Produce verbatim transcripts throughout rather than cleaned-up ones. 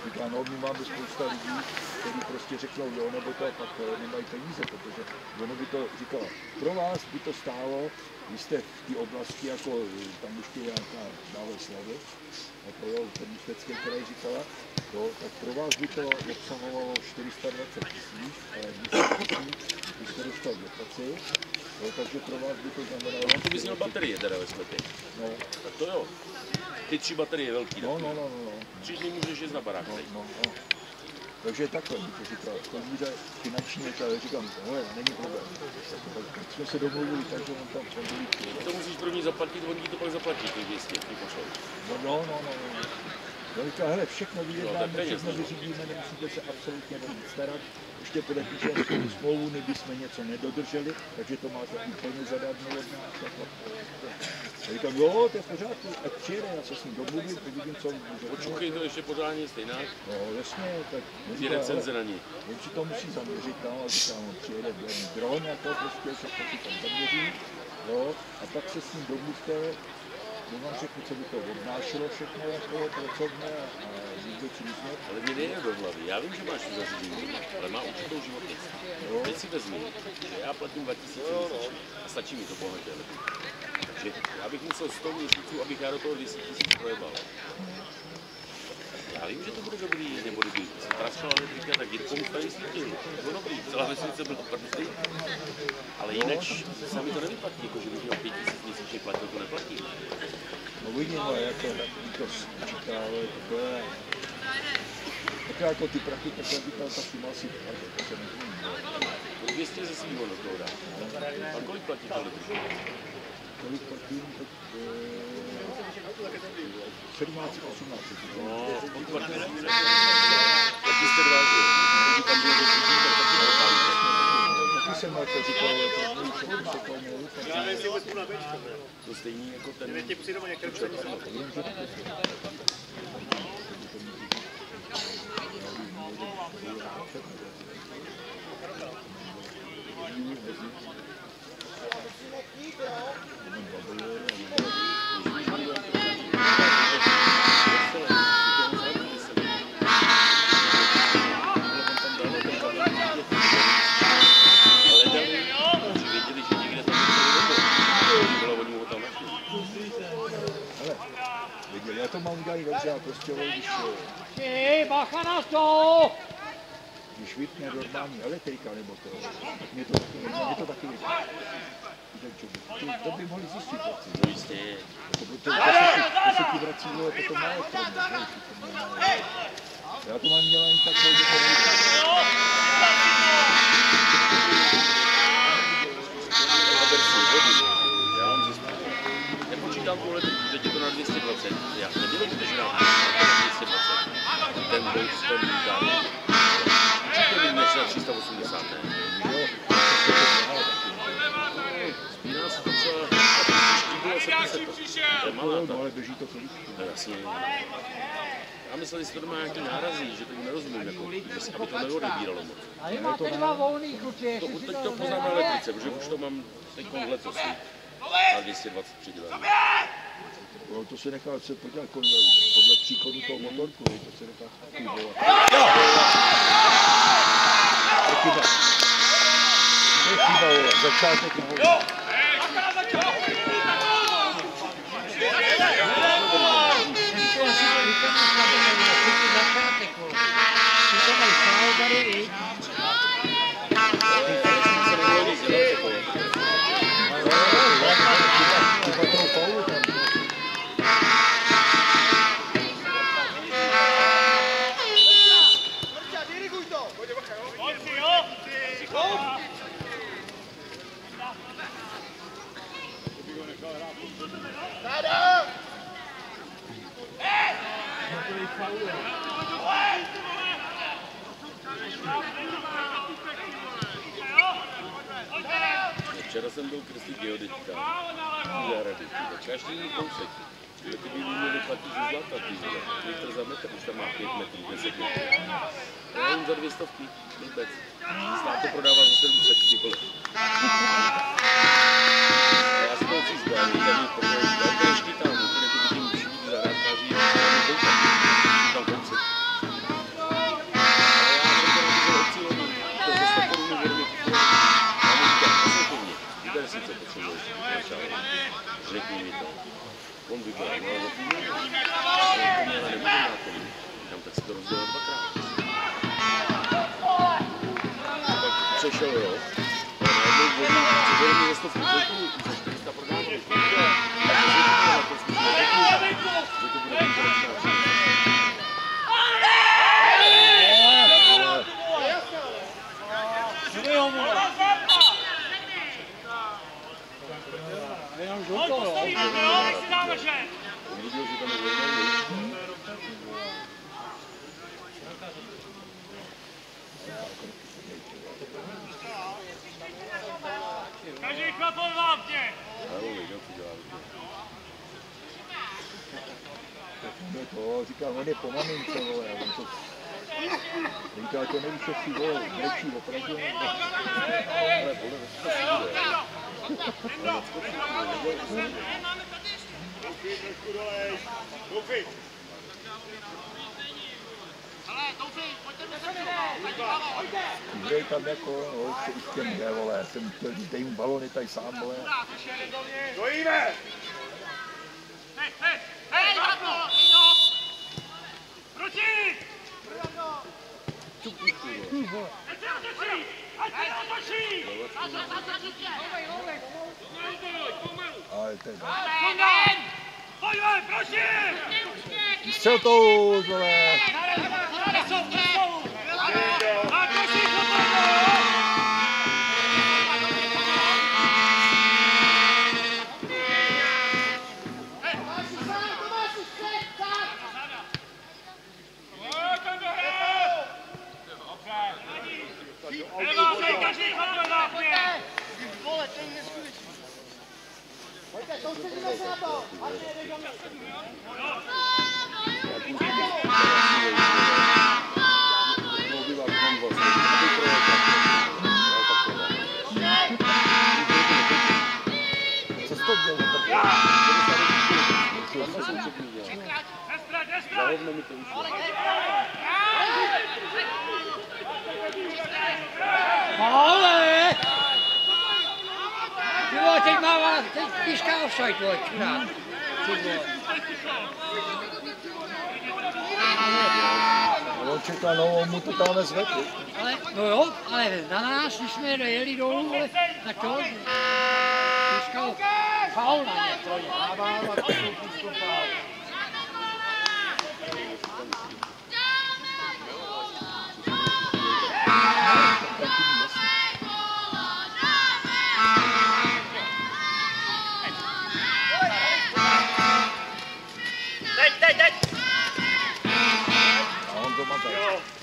Říká, no, my máme spousta lidí, kteří prostě řeknou jo, nebo to, pak nemají peníze, protože ono by to říkala, pro vás by to stálo, vy jste v té oblasti, jako tam ještě nějaká dále slavy, jako jo, ten Ústecký kraj říkala, jo, tak pro vás by to obsahovalo čtyři sta dvacet tisíc, ale byste dostal dotaci, jo, takže pro vás by to znamenalo... No, to bys měl baterie teda ve sklepě. No. Tak to jo. Ty tři baterie velký. No, no, no, no. Tři dny můžeš jít na barák. No, no, no. Takže takhle, to říkal, to víte finančně, ale říkám, no, není problém. Tak jsme se domluvili, takže on tam přemluví. To musíš první zaplatit, on ti to pak zaplatí, ty dvě stě, ty pošlou. No, no, no, no. no. Říká, hele, všechno vyjednáme, všechno vyřídíme, nemusíte se absolutně o nic starat. Ještě podepíšeme smlouvu, my bychom něco nedodrželi, takže to máte úplně zadarmo od nás. Já říkám, jo, to je v pořádku, ať přijede, já se s ním domluvím, uvidím, co může. Počkej, to ještě pořádně stejná. No, jasně, tak... Je recenze na ní. On si to musí zaměřit tam, a říkám, on přijede dron, jako prostě, všechno si tam zaměří, jo, a pak se s ním domluvte, no vám řeknu, co by to obnášelo všechno, jako pracovné a vůbec různě. Ale mě nejde do hlavy, já vím, že máš tu zařízení, ale má určitou životnost. Teď si vezmi, že já platím dva tisíce měsíčně a stačí mi to bohatě. Takže já bych musel sto měsíců, abych já do toho dvě stě tisíc projebal. Já vím, že to bude dobrý, nebo dobrý. Jsem pracoval elektrika, tak Jirkou mu tady svítil. To bylo dobrý, celá vesnice byl prdý. Ale jinak se mi to nevyplatí, jako že bych měl pět tisíc měsíčně platil, to neplatí. No vidím, ale jako to říká, ale to je... Tak jako ty prachy, tak jak říkal, ta suma si to se nezmíní. dvě stě ze svýho do toho dá. A kolik platí ta elektrika? Kolik platím, tak... sedmnáct, osmnáct. No, on platí více. Taky jste dva, že tam bylo do týdní, tak taky neplatí. Taky jsem jako říkal, ale to bylo všechno se to měli. To stejný jako ten... Nevětě přijde o některé přemysl. Já to mám udělat dobře a prostě, když... Hej, bacha na to! Když vypne normální elektrika nebo to, tak mě to taky, mě to taky vypne. To by mohli zjistit. No jistě. To se ti vrací, ale potom má elektronu. Já to mám dělat jen tak, že to nevypne. Já mám zjistit. Nepočítám tu elektriku, že ti to na dvě stě dvacet. Já nedělám to, že nám to na dvě stě dvacet. Ten byl s ten mítám. Určitě vím, než na tři sta osmdesát, ne? Spíná se to třeba, když bylo sedm set. To je malá ta. No, ale běží to kolik. No jasně. Já myslel, že to má nějaký nárazí, že to nerozumím, jako, aby to neodebíralo moc. A vy máte dva volný kluci, To, jestli si teď to to poznám na elektrice, protože už to mám teď letos na dvě stě dvacet přidělané. No, to se nechá se podívat podle příchodu toho motorku, to se nechá fungovat. To je chyba. To je chyba, vole, začátek nahoru. Včera jsem byl Kristi geodetika v zahrady. Každý kousek. Ty by měli platit ze zlata, ty vole. Litr za metr, už tam má pět metrů, deset metrů. Já jim za dvě stovky, vůbec. Stát to prodává za sedm set, ty vole. Já si to chci zbavit, tam je první, já to ještě tam, úplně to vidím všichni zahrádkáři, a tam kousek. tým to. On vybral, no ale tým je. On nemůže na tom. Říkám, tak si to rozdělil dvakrát. Pak přešel rok. A najednou vodí, předělil mi ze stovky celků, za čtyři sta prodávali. Takže na to jsme se řekli, že to bude výkonečná příležitost. Jenom žlutou, jo? Viděl, že tam je volný. Každý chlapol vám tě! Ano, viděl, co dělá. Je to, říká, on je po mamince, vole, on to... Říká, to nevíš, co si, vole, nečí, opravdu nevím. Ale podle mě to si bude. Ale skočí, to nebude. Doufej, trošku dolej. Doufej. Ale, doufej, pojďte mi se Hrej tam jako, no, co už těm jde, vole, já jsem chtěl říct, dej mu balony tady sám, vole. Dojíme! Hej, hej, hej, Marko, Ino! Proti! Čupíš, vole. Ať se otočí! Ať se otočí! Ale to je dobré. Pojďme, proti! Střel to, vole. Pojďte, soustředíme se na to! Ať jede do mě! Co jsi to dělal? Zahovno mi to ušlo. Ale! Ty vole, teď má, teď píská offside, vole, čurák. Ty vole. On čekal, no, on mu to tam nezvedl. Ale, no jo, ale na nás, když jsme dojeli dolů, vole, tak to pískal faul na ně, to je. Dávám a to písku faul. Teď, teď, teď! A on to má tady.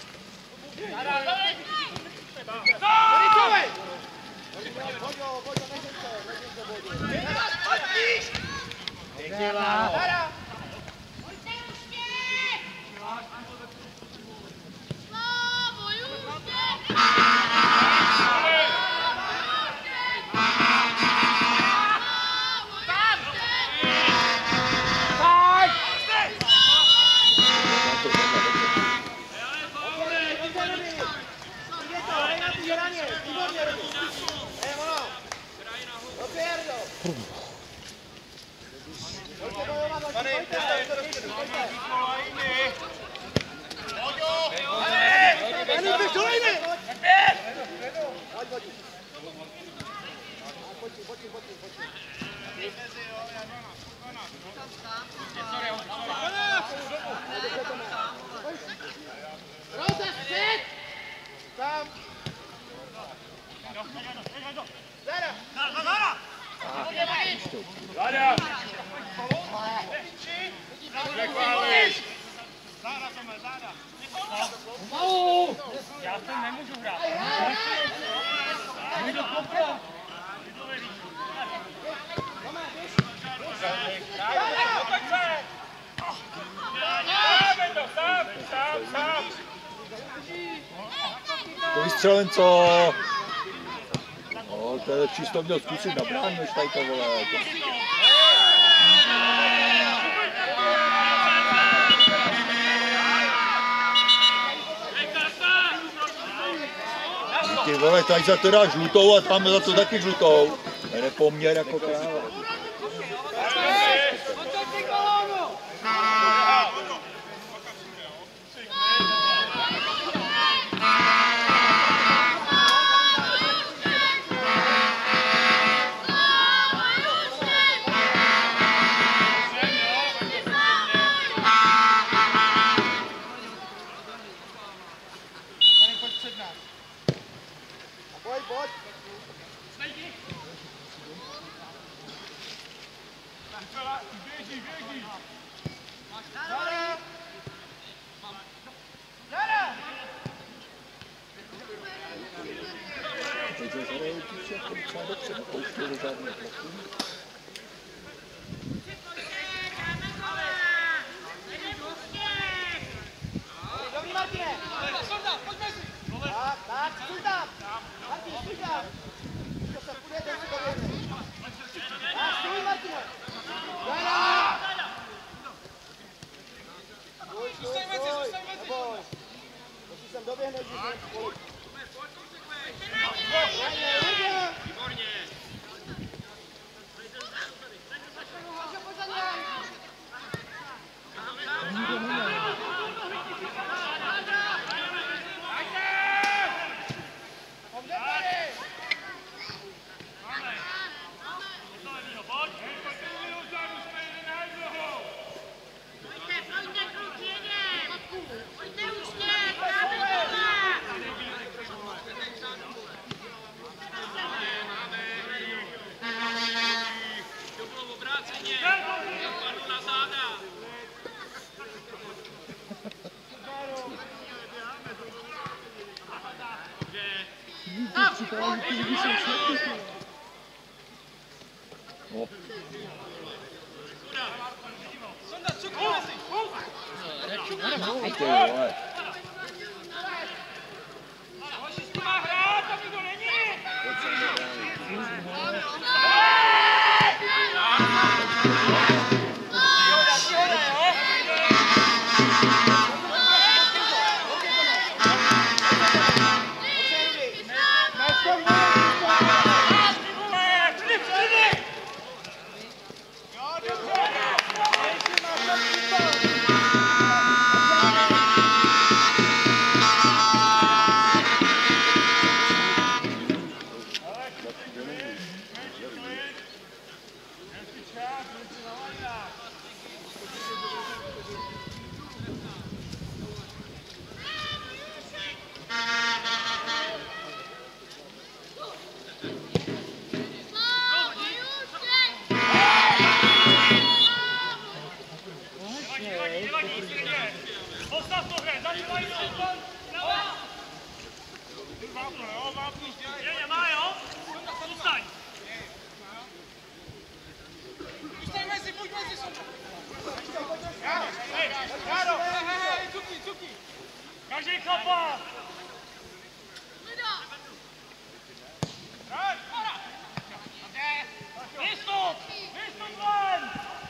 Já s tím nemůžu hrát. To vystřelen co? No, to je čisto měl zkusit na bránu, než tady to vole. Ty vole, tady za to dá žlutou a tam za to taky žlutou. To je nepoměr jako kráva. hráči jako docela dobře, nepouštěli žádné tlaky. Dobrý, Martine! Tak, tak, stůj tam! Martin, stůj tam! To se půjde, ten si doběhne. Tak, stůj, Martine! Dajna! Stůj, stůj, stůj! Neboj! To si sem doběhne, že jsem kolik. Dajne, hodně! No. No, ty vole. Každý chlapa! Vystup! Vystup ven!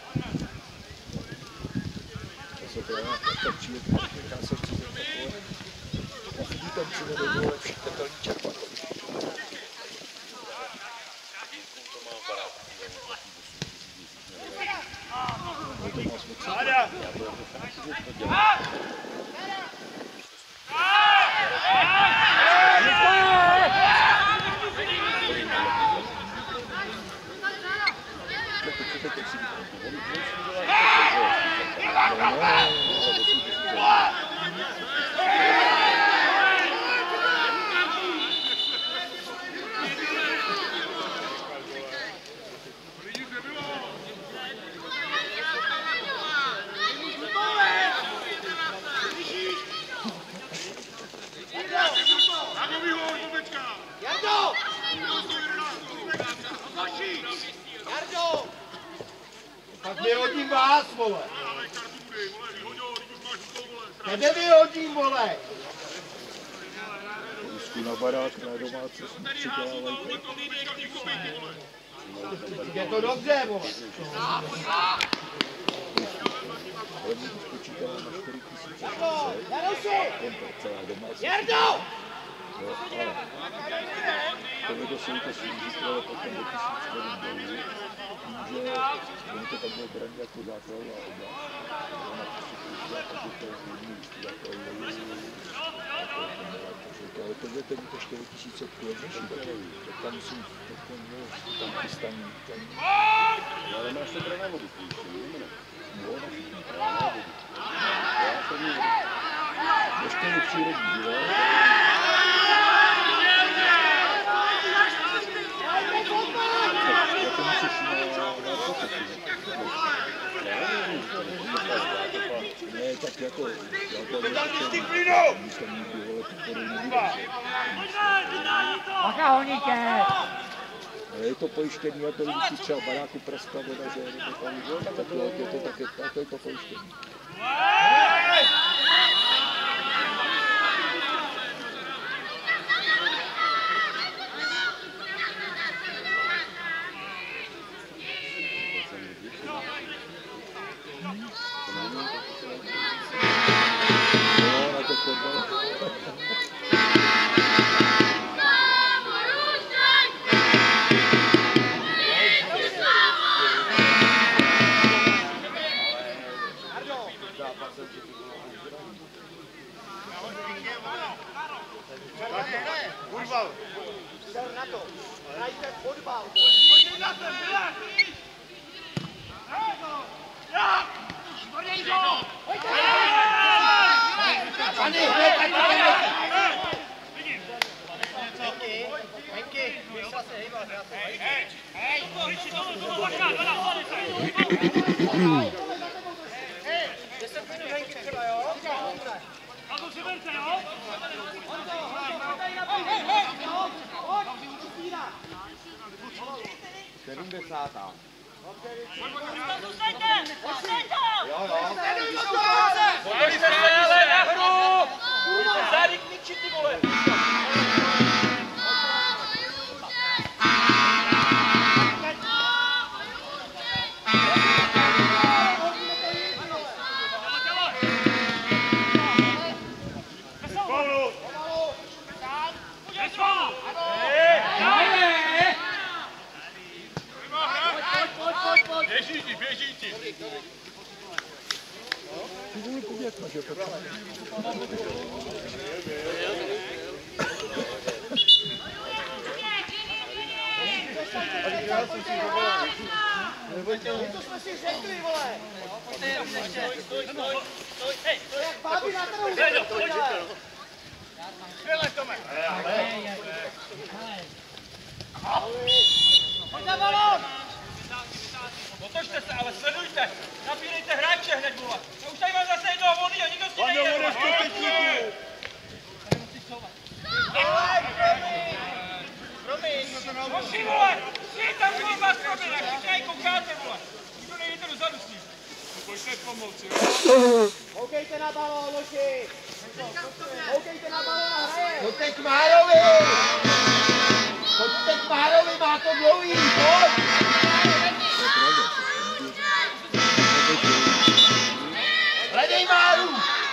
To se to tak přijde, já se chci takové. A chodí tam přijde do dole všitelný čerpat. To má smysl. Tak vyhodím vás, vole! Kde vyhodím, vole? Úzku na barák, na domácnost, přidělávají. Je to dobře, vole! Hlavně to spočítala na čtyři tisíce Jardo! šest set, celá domácnost. Jardo! Jo, ale tohle se to snížit, ale potom do tisíc korun dolů, tím, že oni to tam bylo braní jako základová oblast. Ona prostě použila, takže to je hodný základový. Ale tohle to je čtyři tisíce levnější takový, tak tam musím, tam chystaný. Ale máš to na vodu, ne? Jo, Na vodu. Já to nevím. ještě lepší rodí, jo? Jak to musíš na pokoci? Ne, tak jako... Bacha, honíte! je to pojištění, a to když si třeba baráku praskla voda, že nebo tam, tak to, je to také, tak je to pojištění. No, na to fotbal. Fotbal. Jdem na to. Hrajte fotbal. Pojď na ten, Milan! Já! Šmrdej to! Ani hned, ani hned. Vidím. Henky, Henky, vyšla se hejbat, já se hejbat. Hej, Riči, tohle, tohle, dvakrát, dvakrát, hlavně se. deset minut Henky třeba, jo? A to si verte, jo? sedmdesátá. Zůstaňte! Zůstaňte! Jo, jo. Pojďte se, ale nahoru! Zády k míči, ty vole! Běžíti, běžíti. Ty vole, poběh, že potřeba. To jsme si řekli, vole. Stoj, stoj, stoj. Hej, to je jak báby na trhu. Skvěle, Tome! Pojď na balón. Otočte se, ale sledujte! Napírejte hráče hned, vole! Já už tady mám zase jednoho volnýho, nikdo s tím nejde! Hoši, vole! Vy tam vole vás probě, jak všichni koukáte, vole! Nikdo nejde dozadu s ním! Pojďte pomoci, jo? Houkejte na balón, loži. Houkejte na balón a hraje. Pojďte k Márovi! Pojďte k Márovi, má to dlouhý, pojď! Hledej Máru!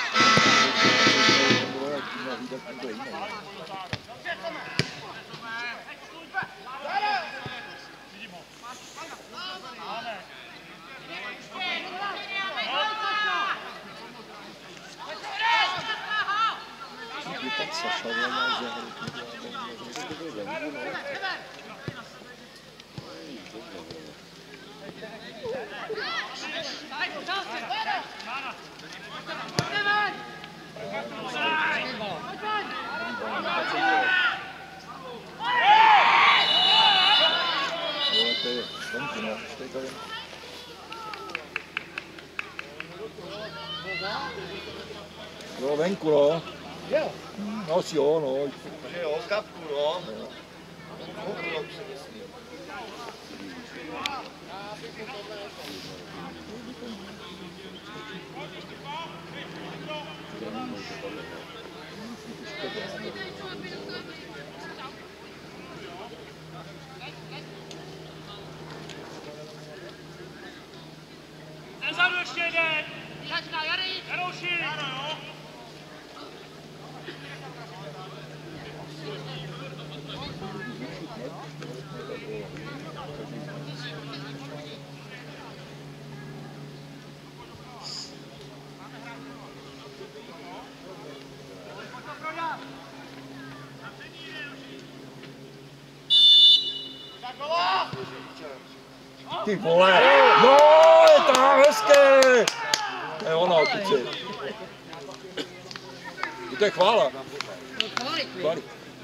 Jo, venku, no. Jo. No, asi jo, no. Že jo, kapku, no. Okrok se myslím. Nezadu ještě jeden! Jarouši! Ty vole! No, je tam hezké! To je ona, opice. To je chvála. Chváli.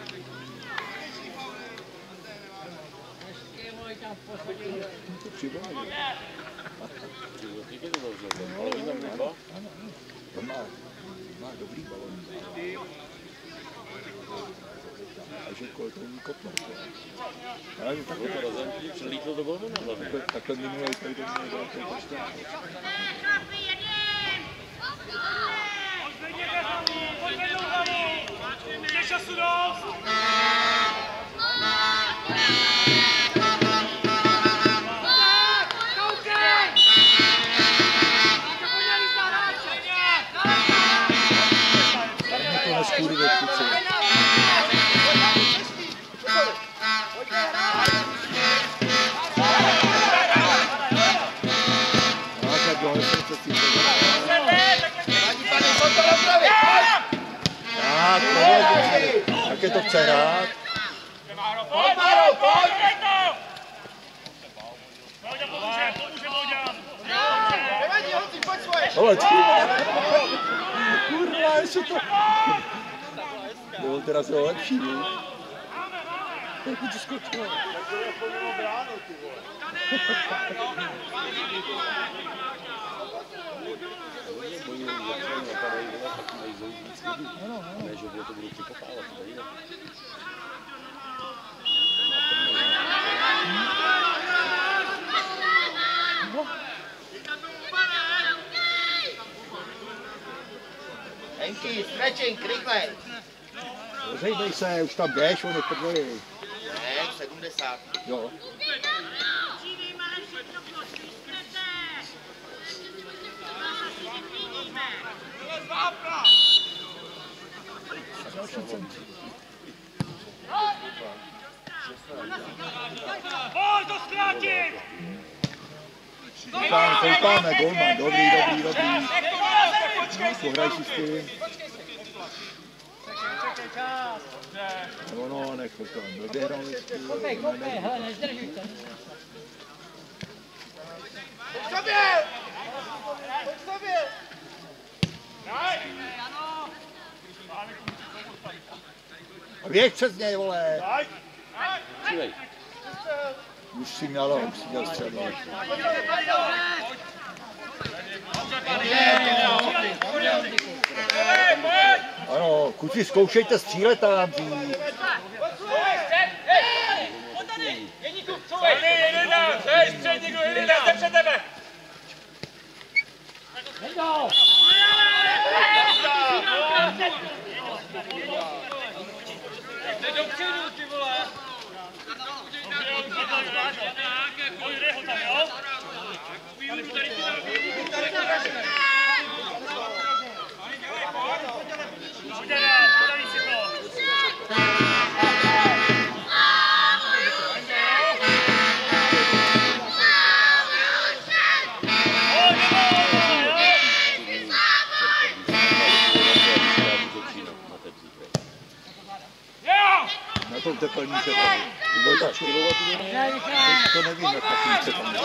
To přibaví. On má, má dobrý balon. Takže kolo to umí kopnout. Ale takhle, To razentí přelítlo do golmana hlavně. takhle, takhle minulý tady to měl velký počtár. Pozvedněte hlavu, pozvednou hlavu! Je času dost! To neskůry ve kuci. No, tak dole se to cítí. Tak, tak je to chce hrát. Pojď, Máro, pojď! Vláďa pomůže, pomůže Vláďa! Nevadí, holci, pojď svoje! Ale ty, kurva, jestli to... Bylo teda se lepší, ne? Tak to skočilo. Oni napadají, tak mají zoují víc lidí. Ne, že to budou přikopávat, to tady ne. Henky, stretching, rychle! Rozejbej se, už tam jdeš, on je podvoj. Ne, sedmdesát. Jo. Pojď to zkrátit! Koupáme, koupáme, golman, dobrý, dobrý, dobrý. Pohraj si s tím. No, no, nech to tam, doběhnou vždycky. Kopej, kopej, hele, nezdržujte. Pojď k sobě! Pojď k sobě! A běž přes něj, vole. Přidej. Už si měl, už si měl střelit. Ano, kuci, zkoušejte střílet tam dřív. Na tom tepelníce tam. Bylo tak škodovat, to nevím, jak ta píce tam.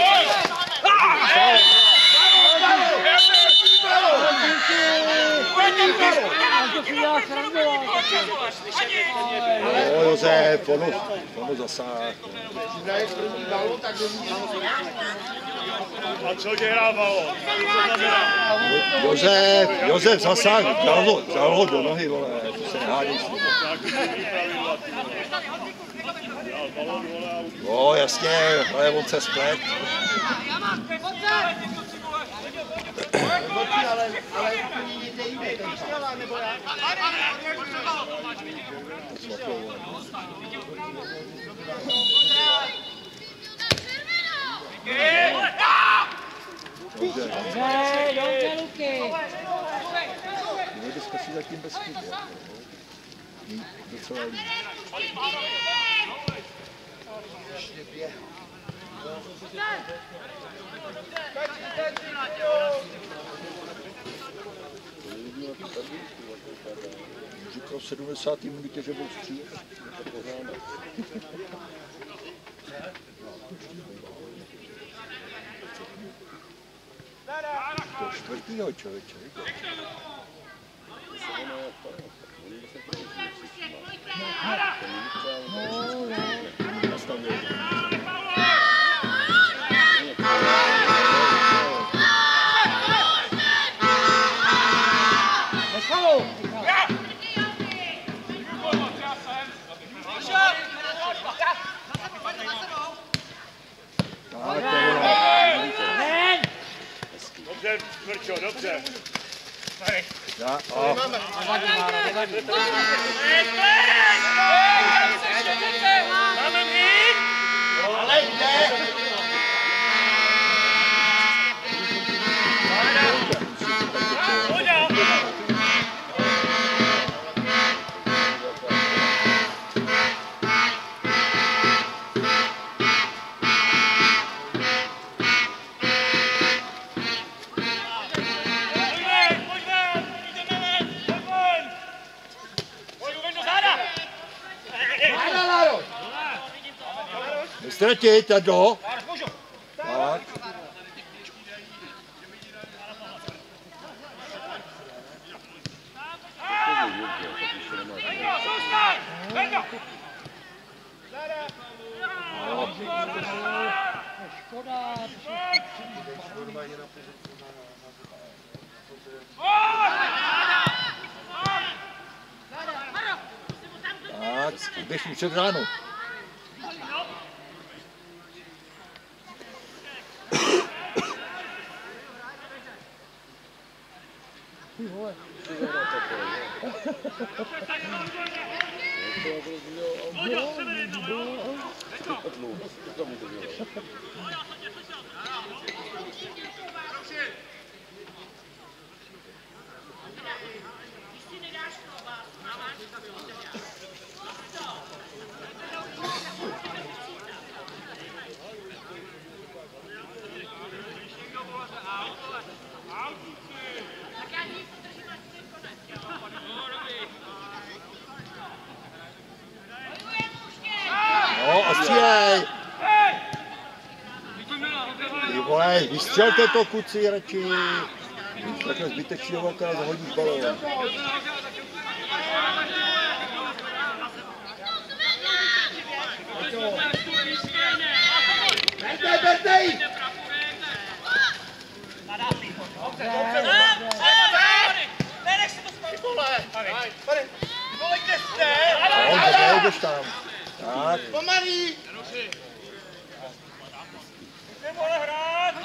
Jo, Josef, ono, ono zasáh. A co dělá balon? Josef, Josef zasáh, dal ho, dal ho do nohy, vole, to se nehádej s ním. Jo, jasně, ale on se splet. Ale, ale někde jinde, ten střela, nebo já? Dobře. Ne, dobře, Luky. Měli bychom si zatím bez chyby. Docela líp. Říkal v sedmdesáté minutě, že byl střílet. To čtvrtýho člověče. Nastavil. Dobře. Já, a... Nevadí, Mára, nevadí. Máme mít! Ale jde! Nestratit, a do. Tak. Škoda. Tak, běž mu před ránu. No a střílej! Ty vole, vystřelte to, kuci, radši. Takhle zbytečně velká zahodí balón. Berte, berte jí! Nenech si to spát! Vole! Vole, kde jste? No, tak jdeš tam. Tak. Pomalý! Kde vole hrát?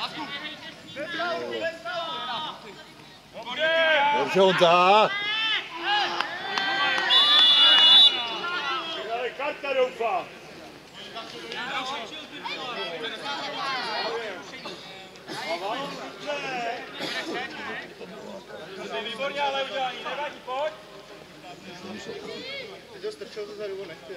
Dobře, Honza. Ale karta doufám. Výborně, ale udělání, nevadí, pojď. Teď ho strčil to zadu, nechtěl.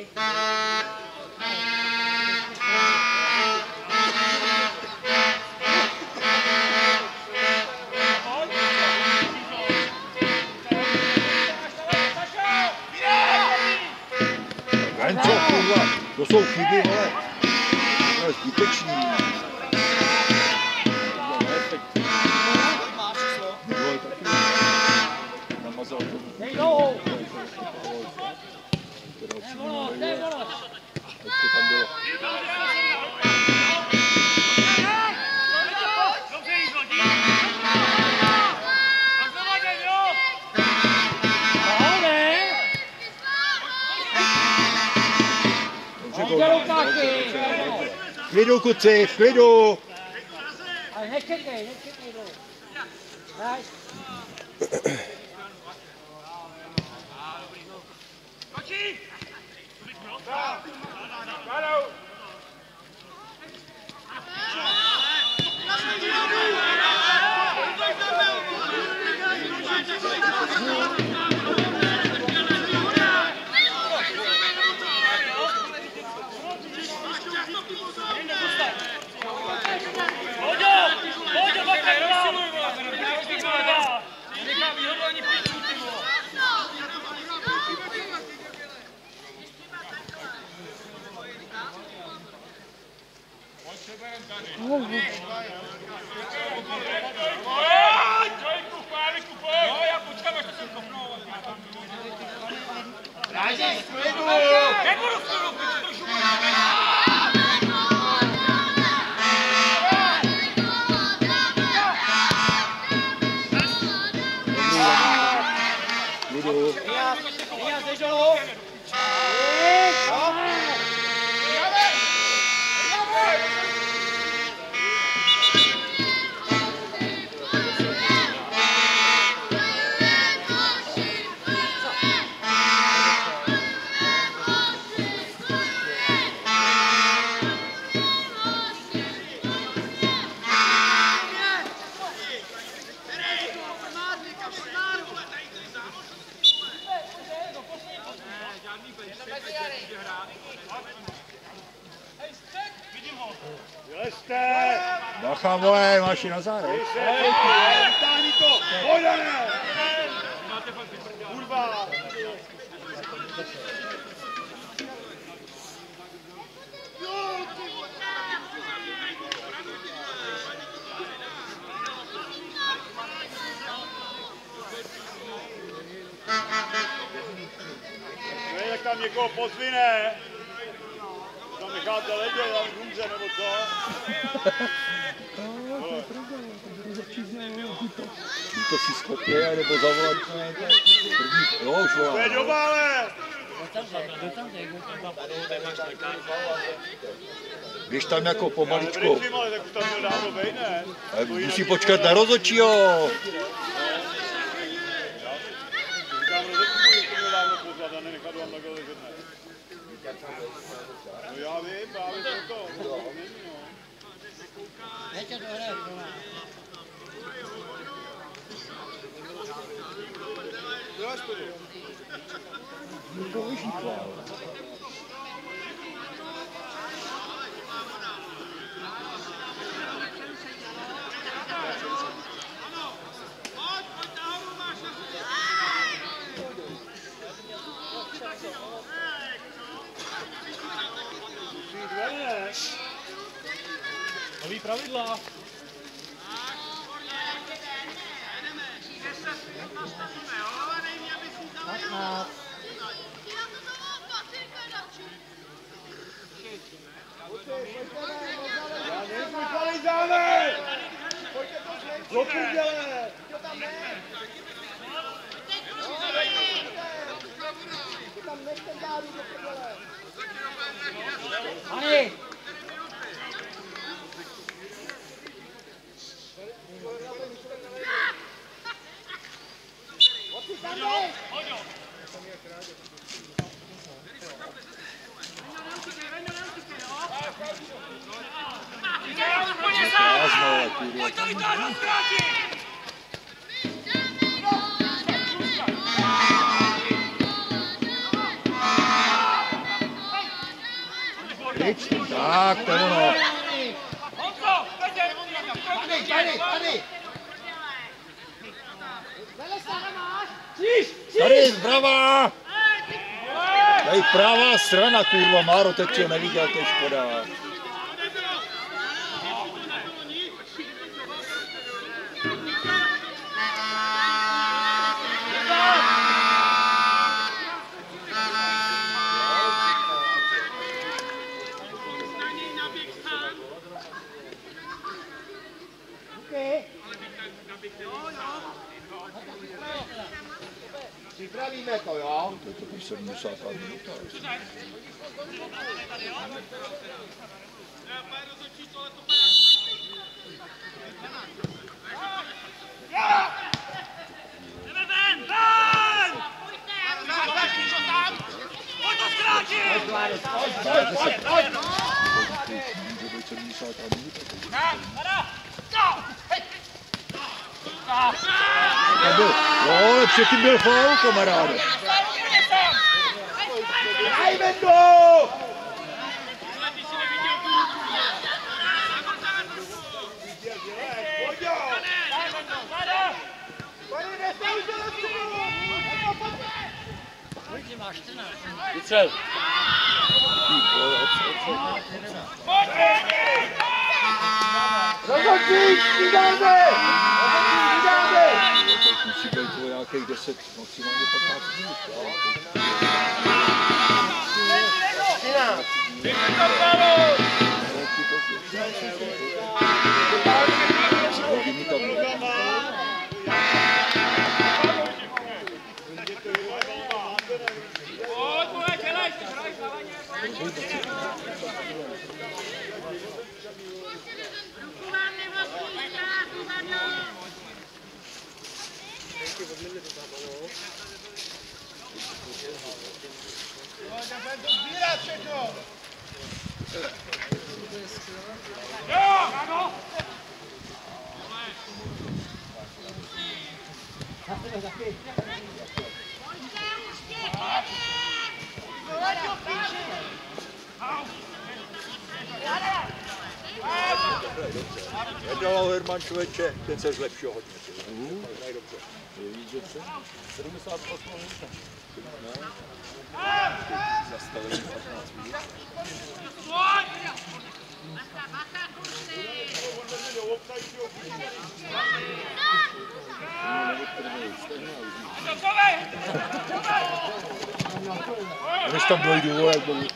Venco, kurva, to jsou chyby, vole. To je zbytečný. Jo, taky. Namazal to. Dej nohou. Teda Dej volos, dej volos. ještě tam bylo. Dobře jí zhodí. Rozhovaděj, jo. Ahoj, Dobře, Jde gol. rukáky. V klidu, kuci, v klidu. Ale nečekej, nečekej dolů. Daj. Bacha, vole, máš ji na zárek. Táhni to! Pojďme! Kurva! Ne, jak tam někoho pozvine. Tam necháte ledět, tam umře nebo co? To si schopně, nebo zavolat první, jo, už volá. Pojď do bále! Když tam jako pomaličko, Ale tak už tam byl dávno bej, ne? musí počkat na rozhodčího. Říkám rozhodčímu, že to měl dávno pozvat a nenechat vám takhle ležet, ne? No já vím, právě proto. Nechtěl to hrát, to Nový pravidla. Já nejsme kvalizáme! Do půděle! Tam nechte dál do prdele. Ani! Pojď tady táhnout zkrátit! Tak, to je ono. Honzo, Tady, tady, tady. Tady, zprava! Tady pravá strana, kurva, Máro, teď tě neviděl, to je škoda. Připravíme to, jo? To je to sedmdesátá minuta. Pojď to zkrátit! Může být sedmdesátá minuta. Nebyl, jo, ale předtím byl faul, kamaráde. Dajme to! Kolik máš čtrnáct? Vycel. Rozhodčí, střídáme! Rozhodčí, střídáme! To musí být to nějakých deset, maximálně patnáct minut. Hodiny tam neví. Nedalo Herman člověče, ten se zlepšil hodně. Mhm. Dobře. sedmdesát osm minuta. Zastavení patnáct minut. Když tam dojdu, vole, jak budu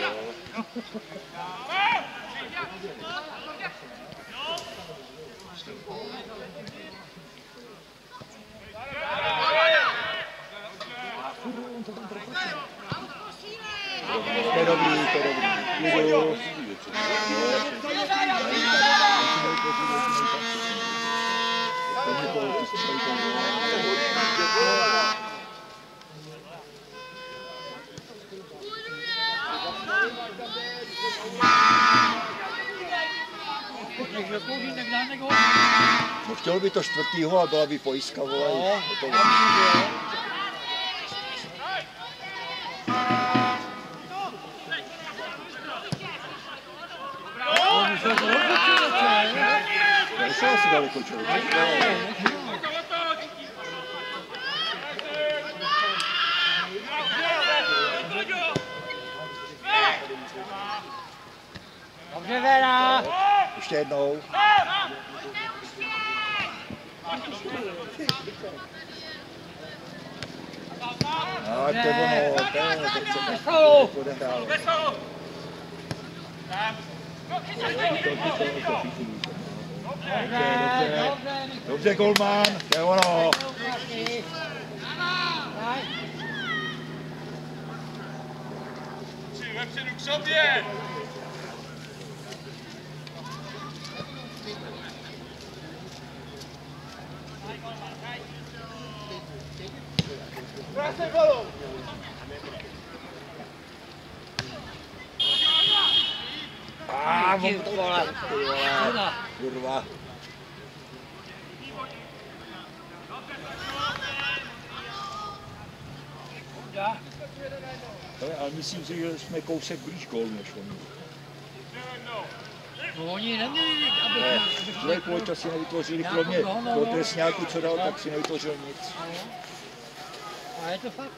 To je dobrý, to je dobrý. Jdu. No chtěl by to čtvrtýho a byla by pojistka, vole. Nešel asi daleko člověk. Dobře, Vera! Ještě jednou. No, to je ono, to je, to chceme. Půjdeme dál. Dobře, golman, to je ono. Tři vepředu k sobě! Krásný balón! Ah, mám to vole. Kurva. Ale, ale myslím si, že jsme kousek blíž gól než oni. No, oni neměli, aby... Ne, druhý poločas si nevytvořili, kromě toho trestňáku, co dal, tak si nevytvořil nic. A je to fakt.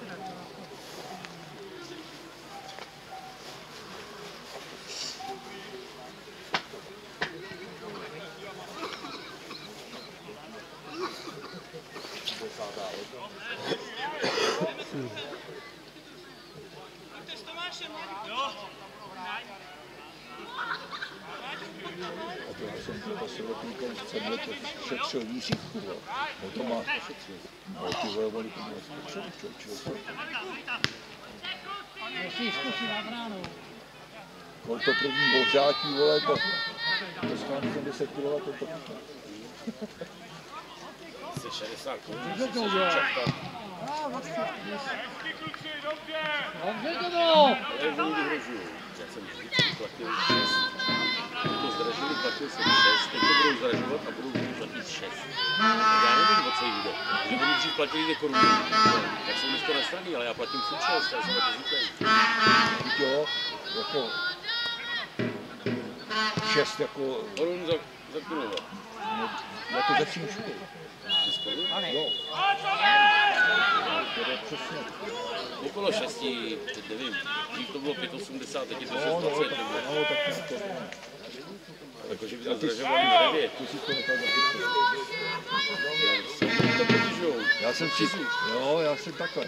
Já jsem to asi roklíkem v sedmi let šetřil výřívku, no to má šetřil. No ty vole, vole, to má šetřil, člověk. Musíš zkusit na bránu. Kol to první bohřátí, vole, to, to schválí jsem deset kilogramů, to píkne. Se šedesát korun. Dobře to bylo. Hezky kluci, dobře! Dobře to bylo. Ale oni vyhrožují. Já jsem vždycky platil šest. Když to zdražili, platil jsem šest. Teď to budou zdražovat a budou platit šest. Já nevím, o co jde. Když oni dřív platili dvě koruny, tak jsem dneska nastraný, ale já platím furt šest, já jsem na to zvyklý. Jo, jako šest jako, Korun za, za kilovat. no, jako ze vším všude. šest korun? Jo. To je přesně. Okolo šesti, teď nevím. Dřív to bylo pět osmdesát, teď je to No, šest no, dvacet. tak, no, tak nějak to je. Jakože by to zdražovali na devět. Ty jsi to nechal zapítat. To podržujou. Já jsem si, jo, já jsem takhle.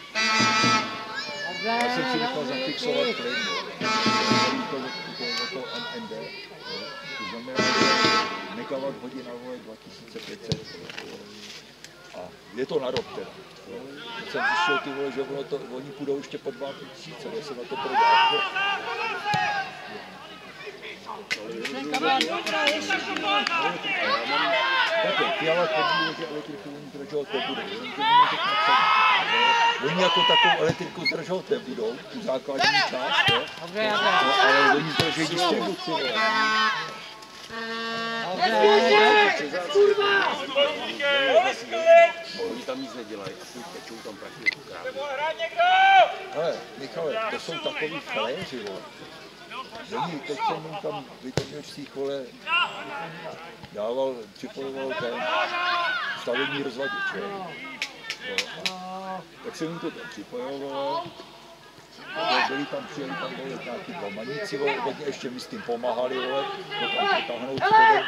Já jsem si nechal zafixovat plyn, jo. To o to M M D, jo. To znamená, že megawatt hodina, vole, dva tisíce pět set. A je to na rok teda. Jo. Teď jsem zjistil, ty vole, že ono to, oni půjdou ještě po dva tisíce, kde se na to prodá. Takhle, ty ale tvrdí, že elektriku oni zdržovat nebudou. Oni jako takovou elektriku zdržovat nebudou, tu základní část, jo? No, ale oni zdržují distribuci. Oni tam nic nedělají a furt tečou tam prachy jako krávy. Ale, Michale, to jsou takový frajeři, vole. Oni teď jsem jim tam vyplnil z těch, vole, dával, připojoval ten stavební rozvaděč. No, tak jsem jim to tam připojoval. Byli tam, přijeli tam byli nějaký dva maníci, hodně ještě mi s tím pomáhali, vole, to tam potáhnout spodem.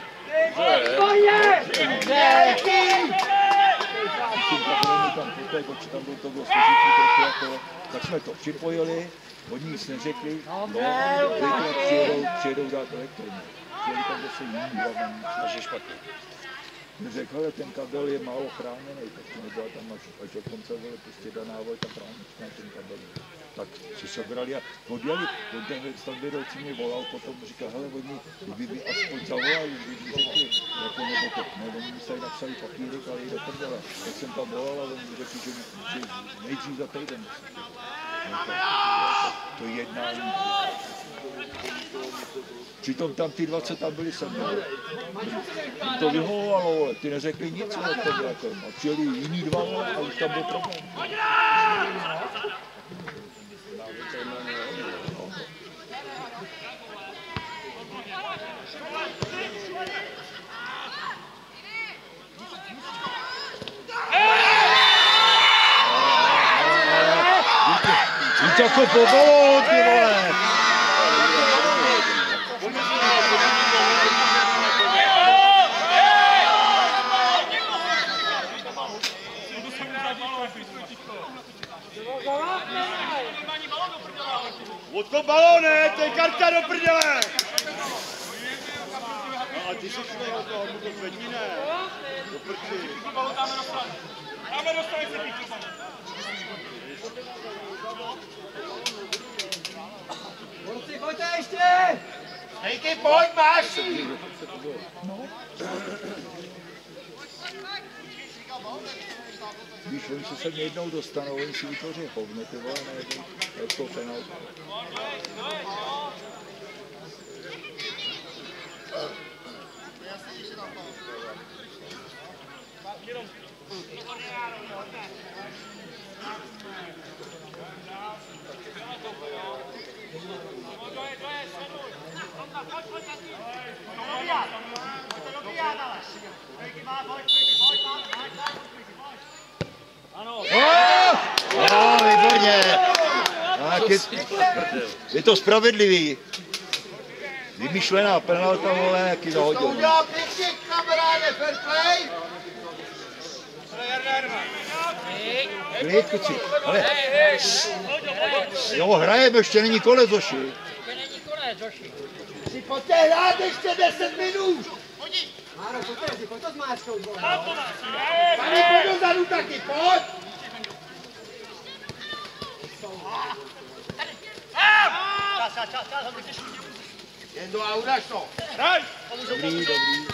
Tam poté, protože tam byl to bylo složitý trochu jako, tak jsme to připojili, oni nic neřekli, no, dvojkrát přijedou, přijedou dát elektrinu. Přijeli tam zase jiný dva maníci. Takže špatně. Řekl, ale ten kabel je málo chráněný, tak to nebyla tam až, až do konce, vole, prostě daná vole, ta chránička na ten kabel. Tak si sebrali a odjeli, ten stavbydelci mě volal, potom říkal, hele, oni, kdyby mi aspoň zavolali, kdyby mi řekli, jako nebo to, nebo oni mi tady napsali papírek, ale i do prdele. Tak jsem tam volal a oni mi řekli, že, že nejdřív za týden musí. No, to, to jednání. Přitom tam ty dva, co tam byli se mnou, to vyhovovalo, vole, ty neřekli nic, ale to bylo jako, a přijeli jiný dva, vole, a už tam byl problém. Víš, jako povolou, ty vole! Odkop balóne, to je karta do prdele! No a ty jsi šli od toho, mu to zvedni, ne? Do prči. Dáme dostali se píču. Borci, pojďte ještě! Hejky, pojď, máš! Víš, oni se sem jednou dostanou, oni si vytvoří hovno, ty vole, nejednou, jak to penál. Ano. No, výborně. Tak je, je to spravedlivý. Vymyšlená penalta, vole, jaký to hodil. To udělal pěkně, kamaráde, fair play. Klid, kuci, ale... Jo, hrajeme, ještě není konec, Zoši. Ještě není konec, Zoši. Si pojďte hrát ještě deset minut. Máro, pojďte si, pojď to zmáčknout, vole. Tady pojď dozadu taky, pojď. Čas, čas, čas, čas, jen do a udaž to. Hraj! Dobrý, dobrý.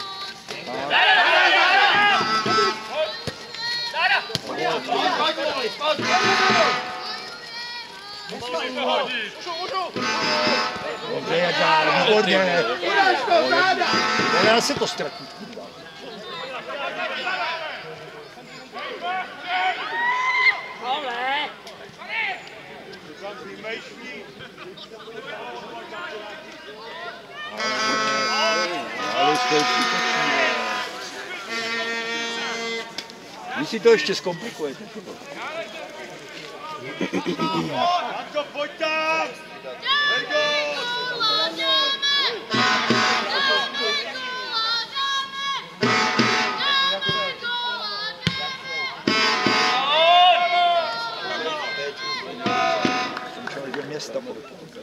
Pojď, pojď, pojď, pojď. Dobře, jak dál, výborně. Udaž to, záda. Já se to ztratí. Pavle! Ale zkouší vy si to ještě zkomplikujete. Janko, pojď tam! Vergo! Jsem čel, že města bude.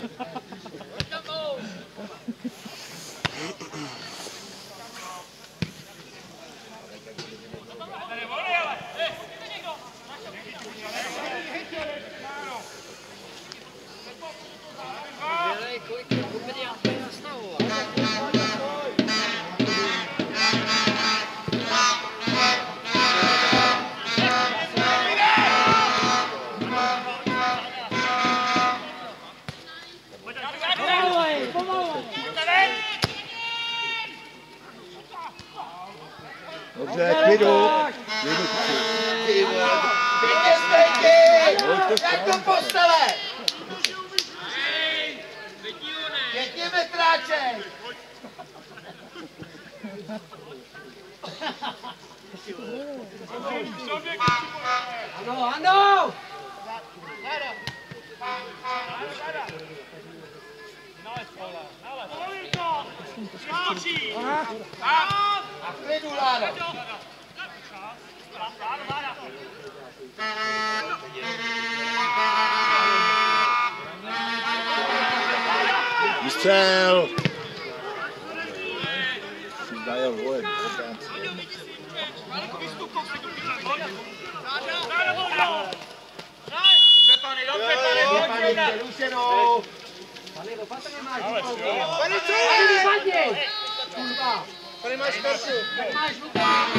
Dobře, klidu. Klidu, Ty vole. Pěkně stejky. Jak to postele. Pěkně metráček. Ano, ano! A v klidu, Láro. Výstřel! Dajel vole, Rušenou! Pane, opatrně máš žlutou. Pane, co je? Pane, kurva. Pane, máš kartu. Tak máš žlutou.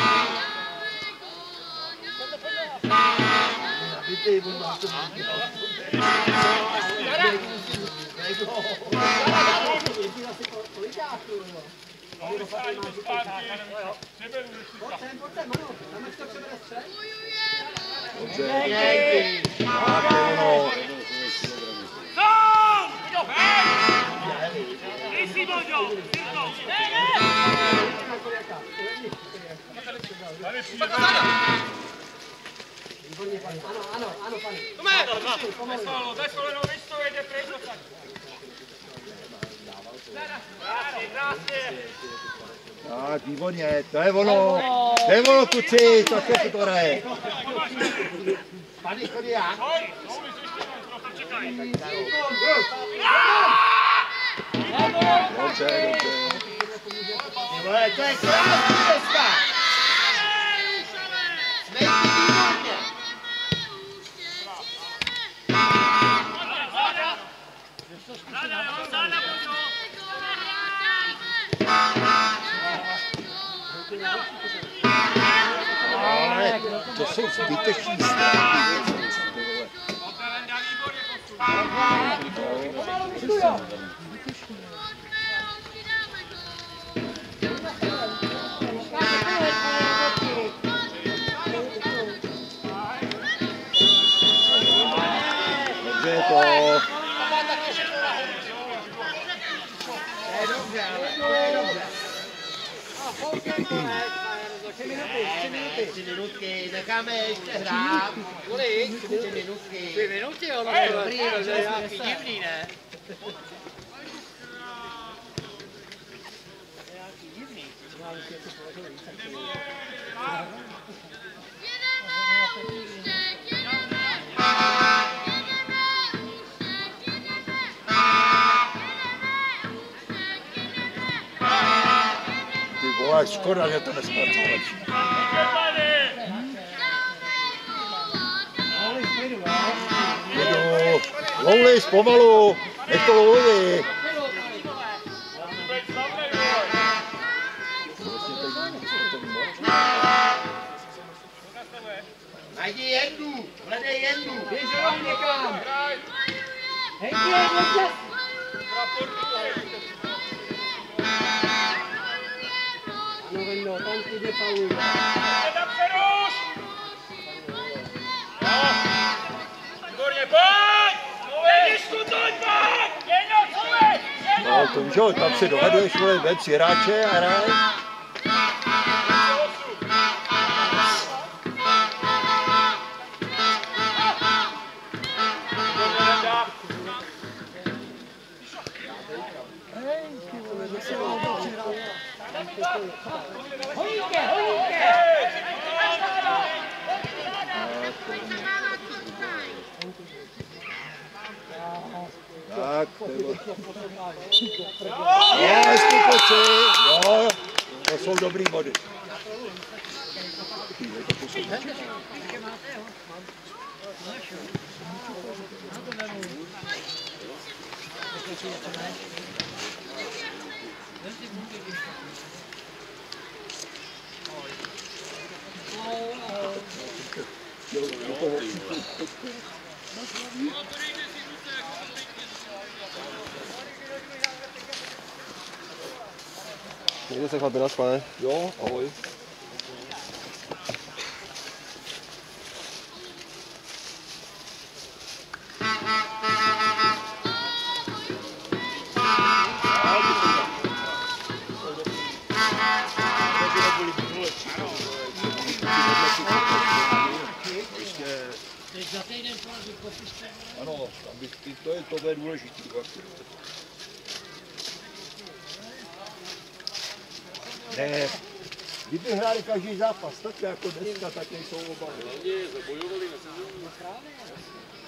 Nabitej, on máš to být. dobře. Tak ono. Ano, ano, ano, pane. Tak, výborně, to je ono. To je ono, kluci, takhle se to hraje. Pane, chodí jak? Dobře, dobře. Ty vole, to je krásný dneska. Smejte výborně. Ale to jsou zbyteční ztráty. Dobře je to. Tři minutky, necháme ještě hrát. Kolik? Tři minutky. Tři minuty, ono je dobrý, to je nějaký divný, ne? Nějaký divný. Ty vole, škoda, že to nespracovali. Jedu, loulis pomalu, nech to louli. Najdi Jendu, hledej Jendu. Běž rovně někam. Hejdi, hejdi. Ano, Vendo, tam ti jde Paul. Tam přeruš! Výborně, pojď! Vidíš tu, toď, pojď! Jedno, cůvej! No, to víš, jo, tam si dohaduješ, vole, vem si hráče a hraj. Honíke, honíke! Tak, to je bylo. Jo, hezký kluci, jo, to jsou dobrý body. Mějte se chlapi, naschle. Jo, ahoj. Nebude Ano, aby, to je to je důležitý. Ne, kdyby hráli každý zápas, tak jako dneska, tak nejsou obavy. Hlavně zabojovali na sezónu.